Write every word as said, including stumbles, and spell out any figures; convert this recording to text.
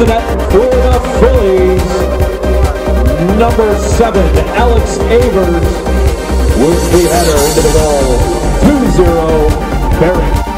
the net for the Phillies, number seven, Alex Avers, with the header into the goal. two zero, Barry.